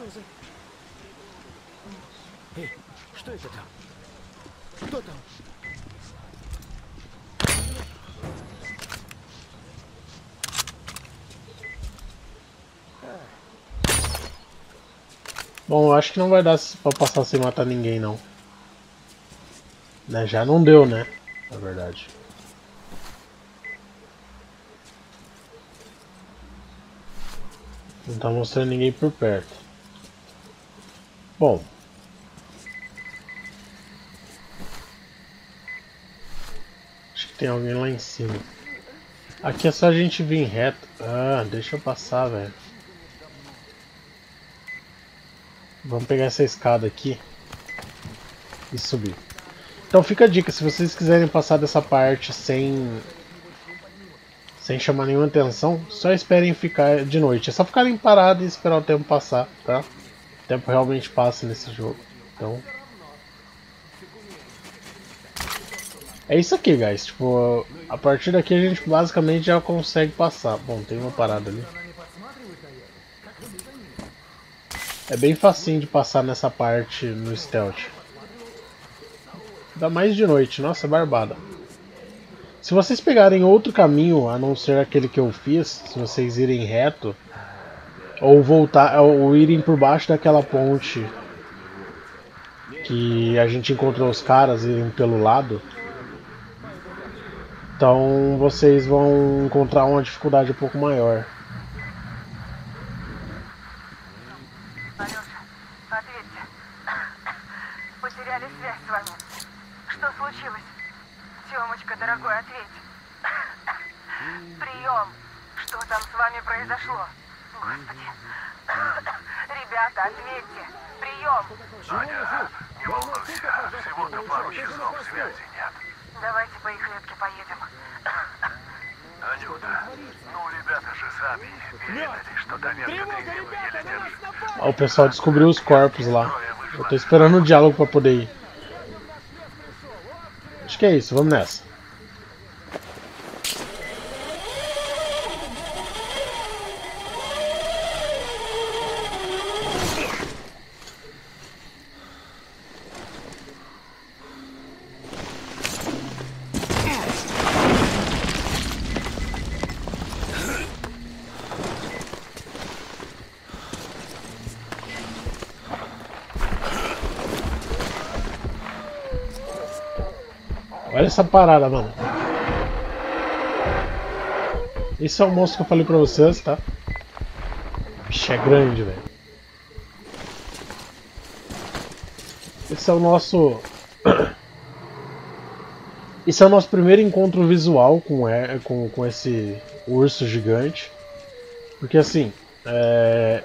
Эй, что это там? Кто там? Bom, eu acho que não vai dar pra passar sem matar ninguém, não. Né? Já não deu, né? Na verdade. Não tá mostrando ninguém por perto. Bom. Acho que tem alguém lá em cima. Aqui é só a gente vir reto. Ah, deixa eu passar, velho. Vamos pegar essa escada aqui e subir. Então fica a dica, se vocês quiserem passar dessa parte sem sem chamar nenhuma atenção, só esperem ficar de noite. É só ficarem parados e esperar o tempo passar, tá? O tempo realmente passa nesse jogo. Então é isso aqui, guys. Tipo, a partir daqui a gente basicamente já consegue passar. Bom, tem uma parada ali. É bem facinho de passar nessa parte no stealth. Ainda mais de noite, nossa, barbada. Se vocês pegarem outro caminho, a não ser aquele que eu fiz, se vocês irem reto, ou voltar, ou irem por baixo daquela ponte que a gente encontrou os caras, irem pelo lado, então vocês vão encontrar uma dificuldade um pouco maior. Дорогой, ответь. Прием. Что там с вами произошло? Господи. Ребята, ответьте. Прием. Аня, не волнуйся. Всего-то пару часов связи нет. Давайте по их ветке поедем. Анюта, ну ребята же сами передали, что Доверка Древнего еле держит. Ó, o pessoal descobriu os corpos lá. Eu tô esperando o diálogo pra poder ir. Acho que é isso, vamos nessa. Olha essa parada, mano. Esse é o monstro que eu falei pra vocês, tá? Bicho, é grande, velho. Esse é o nosso... Esse é o nosso primeiro encontro visual com, com, com esse urso gigante. Porque assim... É...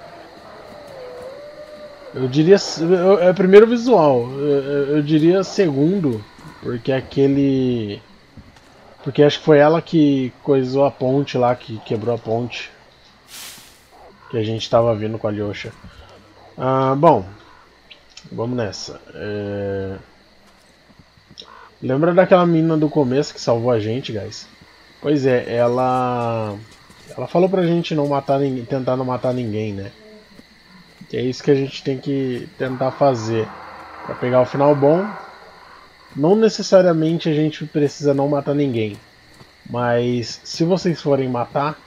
Eu diria... É o primeiro visual. Eu, eu diria segundo... Porque aquele... Porque acho que foi ela que coisou a ponte lá, que quebrou a ponte. Que a gente tava vindo com a Alyosha. Ah, bom. Vamos nessa. É... Lembra daquela menina do começo que salvou a gente, guys? Pois é, ela... Ela falou pra gente não matar ninguém, tentar não matar ninguém, né? E é isso que a gente tem que tentar fazer. Pra pegar o final bom. Não necessariamente a gente precisa não matar ninguém, mas se vocês forem matar,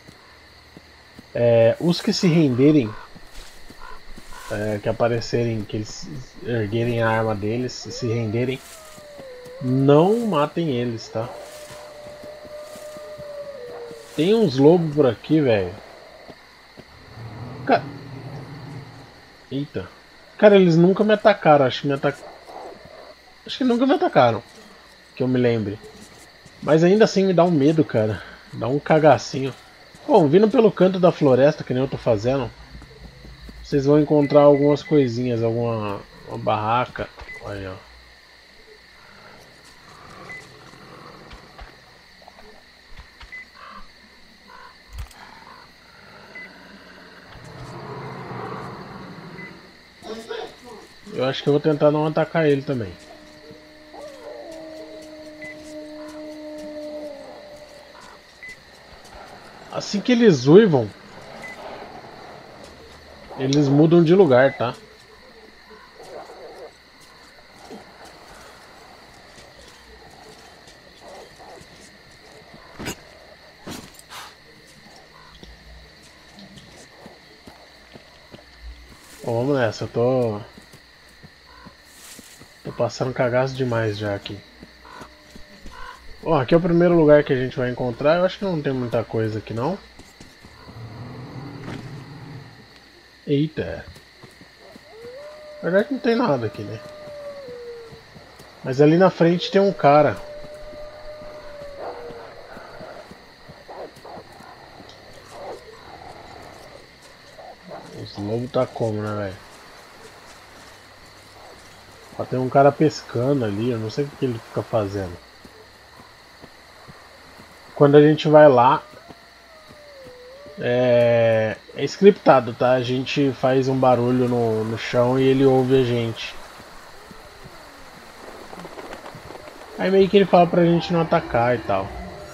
é, os que se renderem, é, que aparecerem, que eles erguerem a arma deles, se renderem, não matem eles, tá? Tem uns lobos por aqui, velho. Cara... Eita. Cara, eles nunca me atacaram, acho que me atacaram. Acho que nunca me atacaram, que eu me lembre. Mas ainda assim me dá um medo, cara. Dá um cagacinho. Bom, vindo pelo canto da floresta, que nem eu tô fazendo, vocês vão encontrar algumas coisinhas, alguma uma barraca. Olha, ó. Eu acho que eu vou tentar não atacar ele também. Assim que eles uivam, Eles mudam de lugar, tá? Bom, vamos nessa, eu tô... Tô passando cagaço demais já aqui. Bom, aqui é o primeiro lugar que a gente vai encontrar. Eu acho que não tem muita coisa aqui, não. Eita. Na verdade não tem nada aqui, né? Mas ali na frente tem um cara. Os lobos tá como, né, velho? Ó, tem um cara pescando ali, eu não sei o que ele fica fazendo. Quando a gente vai lá, é, é scriptado, tá? A gente faz um barulho no, no chão e ele ouve a gente. Aí meio que ele fala pra gente não atacar e tal.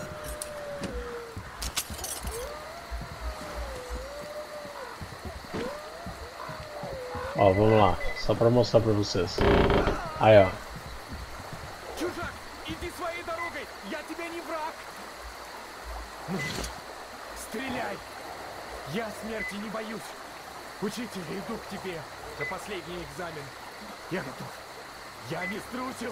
Ó, vamos lá, só pra mostrar pra vocês. Aí, ó. Чужак, иди своей дорогой, я тебе не враг. Стреляй! Я смерти не боюсь. Учитель, иду к тебе на последний экзамен. Я готов. Я не струсил.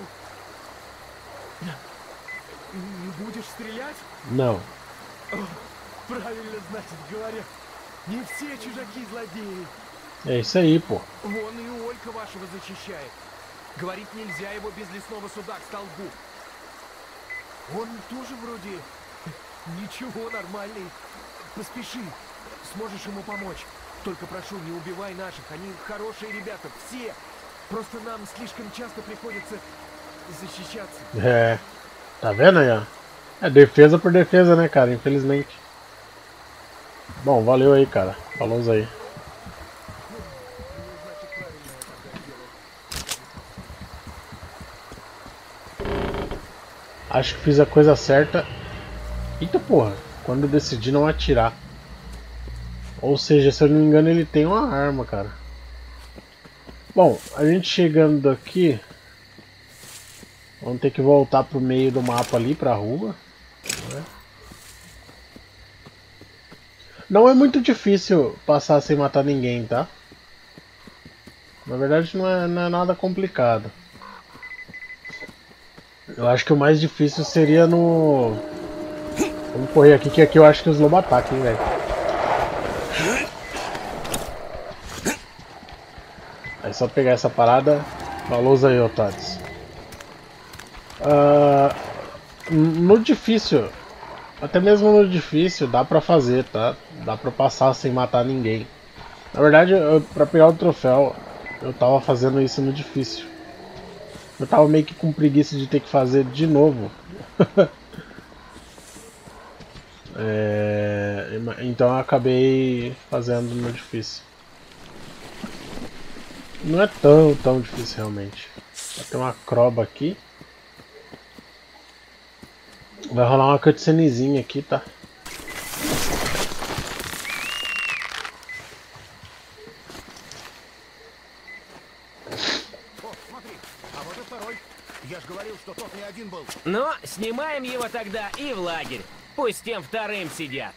Не будешь стрелять? Não. О, правильно, значит, говорят. Не все чужаки злодеи. É isso aí, pô. Вон и Олька вашего защищает. Говорит, нельзя его без лесного суда к столбу. Он тоже вроде ничего, нормальный. Поспеши, сможешь ему помочь. Только прошу, не убивай наших, они хорошие ребята, все. Просто нам слишком часто приходится защищаться. É. Tá vendo aí, ó? É defesa por defesa, né, cara? Infelizmente. Bom, valeu aí, cara. Falou aí. Acho que fiz a coisa certa. Eita porra, quando eu decidi não atirar. Ou seja, se eu não me engano ele tem uma arma, cara. Bom, a gente chegando aqui, vamos ter que voltar pro meio do mapa ali, pra rua, né? Não é muito difícil passar sem matar ninguém, tá? Na verdade não é, não é nada complicado. Eu acho que o mais difícil seria no... Vamos correr aqui, que aqui eu acho que os lobos atacam, hein, velho. Aí só pegar essa parada. Falou aí, otários. Uh, no difícil, até mesmo no difícil, dá pra fazer, tá? Dá pra passar sem matar ninguém. Na verdade, eu, pra pegar o troféu, eu tava fazendo isso no difícil. Eu tava meio que com preguiça de ter que fazer de novo. é, então eu acabei fazendo no difícil. Não é tão, tão difícil realmente. Tem uma croba aqui. Vai rolar uma cutscenezinha aqui, tá? Ну, снимаем его тогда и в лагерь. Пусть с тем вторым сидят.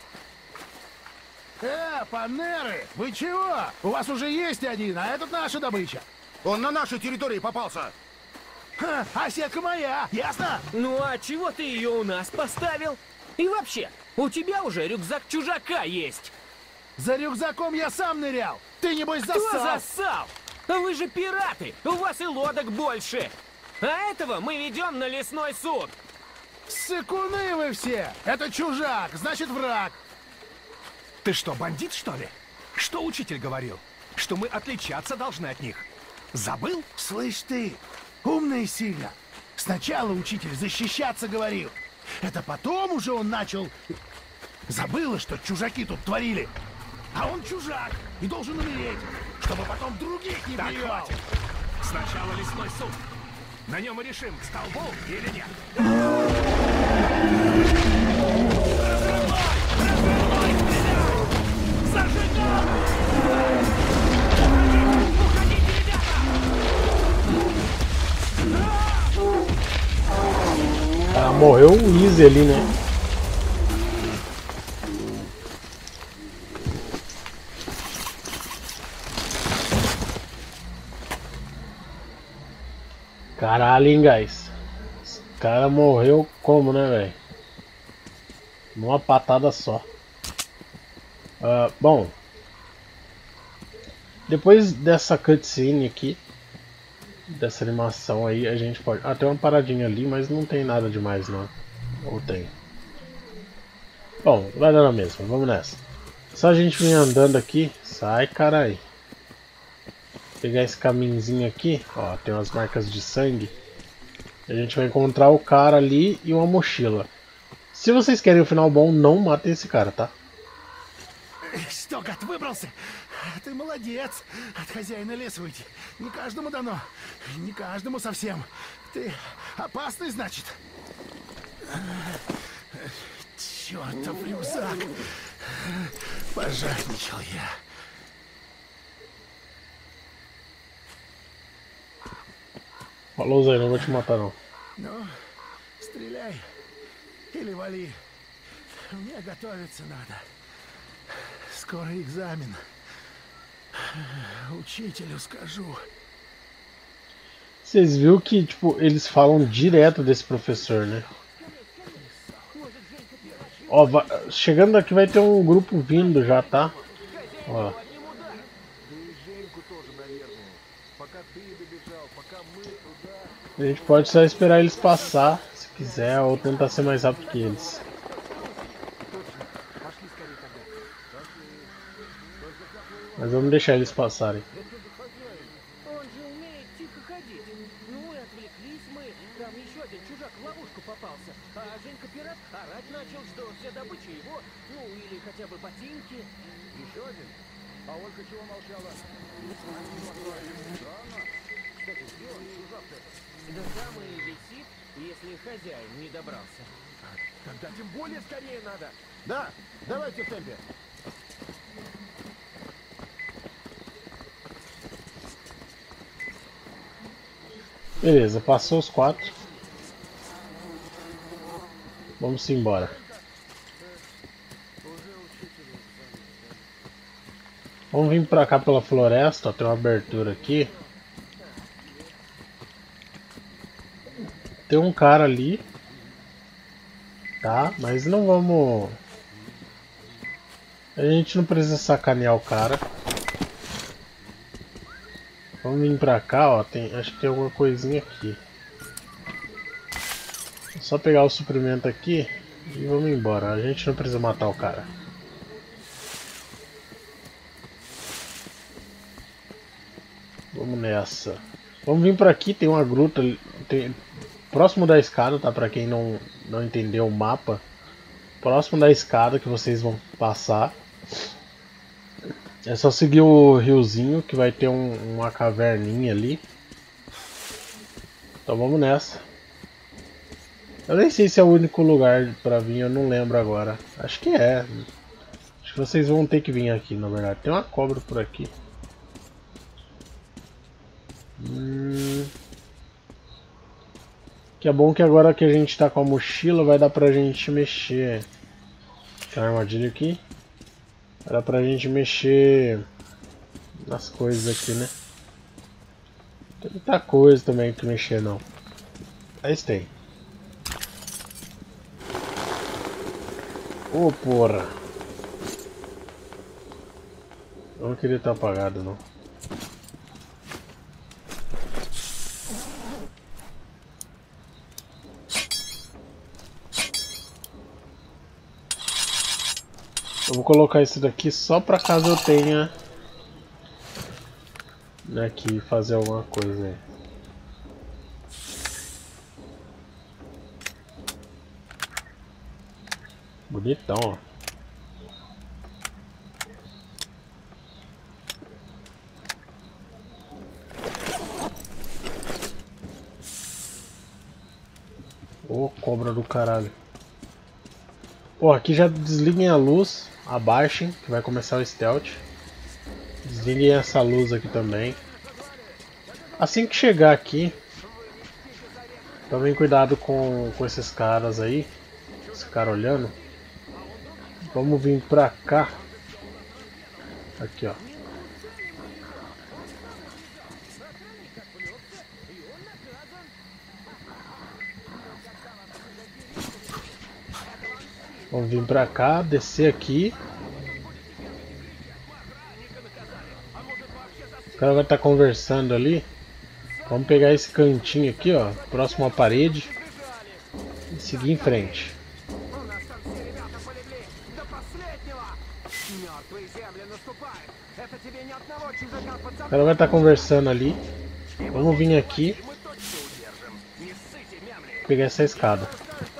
Э, панеры, вы чего? У вас уже есть один, а этот наша добыча. Он на нашей территории попался. Ха, а сетка моя, ясно? Ну а чего ты ее у нас поставил? И вообще, у тебя уже рюкзак чужака есть. За рюкзаком я сам нырял. Ты небось засал. Кто засал? Вы же пираты, у вас и лодок больше. А этого мы ведем на лесной суд. Ссыкуны вы все! Это чужак, значит враг. Ты что, бандит, что ли? Что учитель говорил? Что мы отличаться должны от них. Забыл? Слышь ты, умный сильно. Сначала учитель защищаться говорил. Это потом уже он начал... Забыла, что чужаки тут творили. А он чужак и должен умереть, чтобы потом других не привел. Так, хватит. Сначала лесной суд. На нем и решим, к столбу или нет. Разрывай! Разрывай! Зажигай! Morreu o Easy ali, né? Caralho, hein, guys. Esse cara morreu como, né, velho? Numa patada só. Uh, bom. Depois dessa cutscene aqui, dessa animação aí, a gente pode... Ah, tem uma paradinha ali, mas não tem nada demais, não. Ou tem? Bom, vai dar na mesma. Vamos nessa. Só a gente vir andando aqui. Sai, carai. Pegar esse caminhozinho aqui, ó, tem umas marcas de sangue. A gente vai encontrar o cara ali e uma mochila. Se vocês querem um final bom, não matem esse cara, tá? Что, гад, выбрался? Ты молодец. От хозяина леса уйти. Не каждому дано. Не каждому совсем. Ты опасный, значит? Чёртов рюкзак. Пожадничал я. Falou, Zé, não vou te matar não. Ну, стреляй или вали. Мне готовиться надо. Скоро экзамен. Учителю скажу. Vocês viram que, tipo, eles falam direto desse professor, né? Ó, vai... chegando aqui vai ter um grupo vindo já, tá? Ó. A gente pode só esperar eles passar, se quiser, ou tentar ser mais rápido que eles. Mas vamos deixar eles passarem. Да там и висит, если хозяин не добрался. Тогда тем более скорее надо. Да, давайте в темпе. Beleza, passou os quatro. Vamos embora. Vamos vir pra cá pela floresta, ó, tem uma abertura aqui. Tem um cara ali, tá? Mas não vamos... A gente não precisa sacanear o cara. Vamos vir pra cá, ó. Tem... Acho que tem alguma coisinha aqui. É só pegar o suprimento aqui e vamos embora. A gente não precisa matar o cara. Vamos nessa. Vamos vir pra aqui, tem uma gruta. Tem... Próximo da escada, tá? Pra quem não, não entendeu o mapa. Próximo da escada que vocês vão passar. É só seguir o riozinho que vai ter um, uma caverninha ali. Então vamos nessa. Eu nem sei se é o único lugar pra vir, eu não lembro agora. Acho que é. Acho que vocês vão ter que vir aqui, na verdade. Tem uma cobra por aqui. Hum... Que é bom que agora que a gente tá com a mochila vai dar pra gente mexer. Tem uma armadilha aqui. Vai dar pra gente mexer nas coisas aqui, né? Tem muita coisa também que mexer não. Aí tem. Ô, oh, porra. Eu não queria estar apagado não. Eu vou colocar isso daqui só pra caso eu tenha, né, que fazer alguma coisa aí. Bonitão, ó. Ô, cobra do caralho. Pô, aqui já desliguem a luz, abaixem, que vai começar o stealth. Desliguem essa luz aqui também. Assim que chegar aqui, Tomem cuidado com, com esses caras aí. Esse cara olhando. Vamos vir pra cá. Aqui, ó. Vamos vir pra cá, descer aqui. O cara vai estar conversando ali. Vamos pegar esse cantinho aqui, ó, próximo à parede. E seguir em frente. O cara vai estar conversando ali. Vamos vir aqui. Pegar essa escada.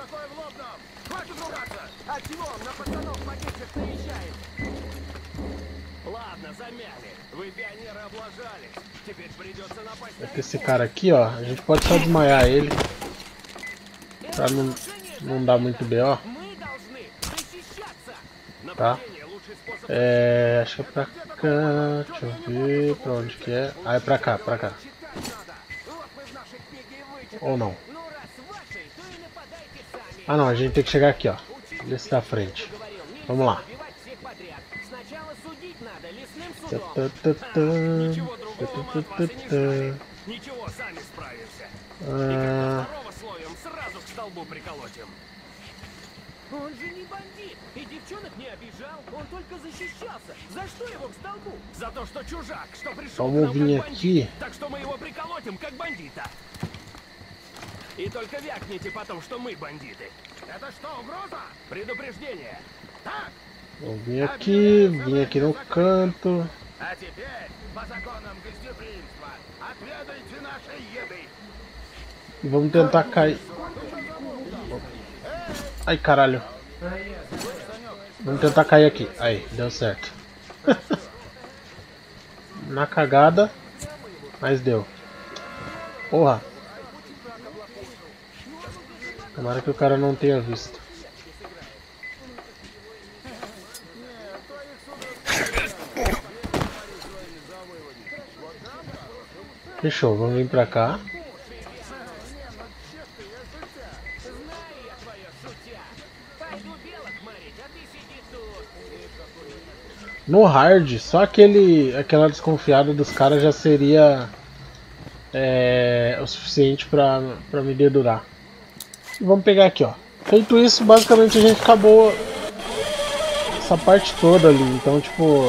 Vai ter esse cara aqui, ó. A gente pode só desmaiar ele. Pra não, não dar muito B O. Tá? É. Acho que é pra cá. Deixa eu ver pra onde que é. Ah, é pra cá, pra cá. Ou não? Ah não, a gente tem que chegar aqui, ó. Desse da frente. Vamos lá. Ah... Он же не бандит, и девчонок не обижал, он только защищался. За что его к столбу? За то, что чужак, что пришел к нам как бандит, так что мы его приколотим как бандита. И только вякните потом, что мы бандиты. Это что, угроза? Предупреждение. Так. Vou vir aqui, vim aqui no canto. А теперь, по законам гостеприимства, отведайте нашей еды. E vamos tentar cair. Ai, caralho. Vamos tentar cair aqui. Aí, deu certo. Na cagada, mas deu. Porra. Tomara que o cara não tenha visto. Fechou, vamos vir pra cá. No hard, só aquele, aquela desconfiada dos caras já seria é, o suficiente pra, pra me dedurar. E vamos pegar aqui, ó. Feito isso, basicamente a gente acabou essa parte toda ali. Então, tipo...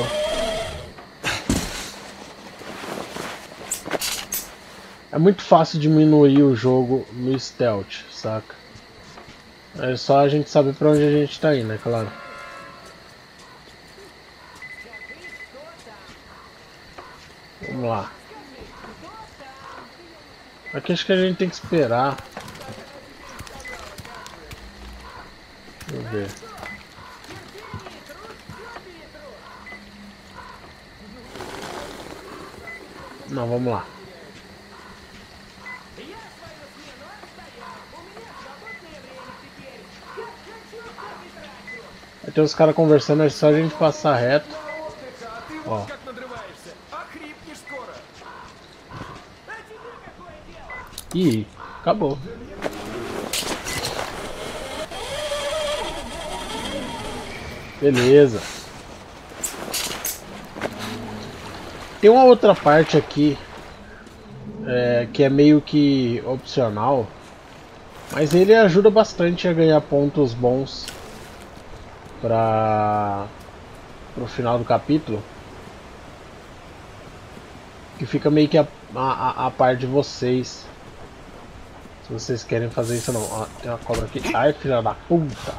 é muito fácil diminuir o jogo no stealth, saca? É só a gente saber pra onde a gente tá indo, é claro. Vamos lá. Aqui acho que a gente tem que esperar. Deixa eu ver. Não, vamos lá. Aí tem os caras conversando, é só a gente passar reto. Ó. Ih, acabou. Beleza. Tem uma outra parte aqui é, que é meio que opcional, mas ele ajuda bastante a ganhar pontos bons para o final do capítulo, que fica meio que a, a, a par de vocês, se vocês querem fazer isso ou não. Ó, tem uma cobra aqui. Ai, filha da puta.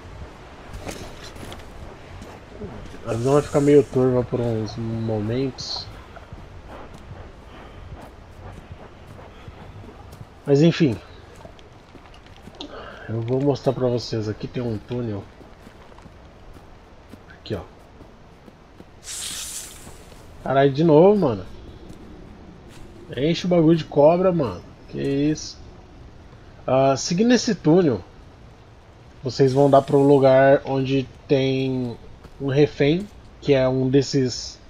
A visão vai ficar meio turva por uns momentos. Mas enfim, eu vou mostrar pra vocês. Aqui tem um túnel. Aqui, ó. Caralho, de novo, mano. Enche o bagulho de cobra, mano. Que isso. Uh, seguindo esse túnel, vocês vão dar para o lugar onde tem um refém, que é um desses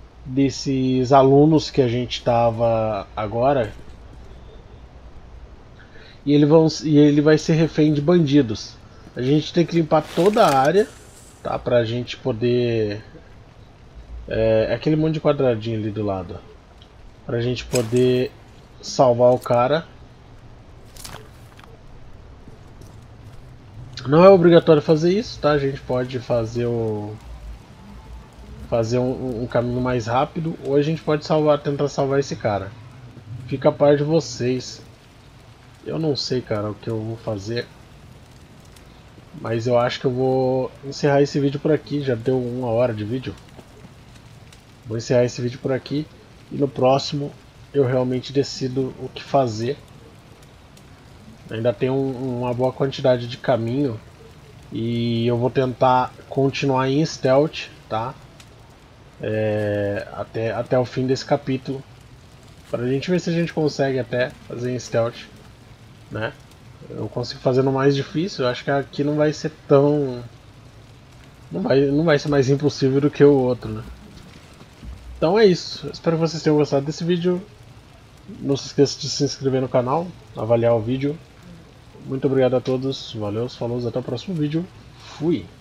desses alunos que a gente tava agora, e ele, vão, e ele vai ser refém de bandidos. A gente tem que limpar toda a área, tá? Pra gente poder... É, aquele monte de quadradinho ali do lado. Pra gente poder salvar o cara. Não é obrigatório fazer isso, tá? A gente pode fazer o... Fazer um, um caminho mais rápido, ou a gente pode salvar, tentar salvar esse cara. Fica a par de vocês. Eu não sei, cara, o que eu vou fazer. Mas eu acho que eu vou encerrar esse vídeo por aqui. Já deu uma hora de vídeo. Vou encerrar esse vídeo por aqui. E no próximo eu realmente decido o que fazer. Ainda tem um, uma boa quantidade de caminho. E eu vou tentar continuar em stealth, tá? É, até, até o fim desse capítulo. Pra gente ver se a gente consegue até fazer em stealth, né? Eu consigo fazer no mais difícil. Eu acho que aqui não vai ser tão... Não vai, não vai ser mais impossível do que o outro, né? Então é isso. Eu espero que vocês tenham gostado desse vídeo. Não se esqueça de se inscrever no canal, avaliar o vídeo. Muito obrigado a todos. Valeu, falou, até o próximo vídeo. Fui!